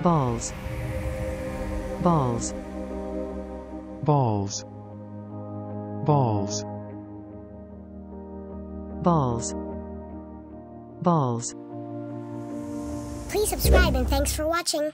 balls, balls, balls, balls, balls, balls. Please subscribe and thanks for watching.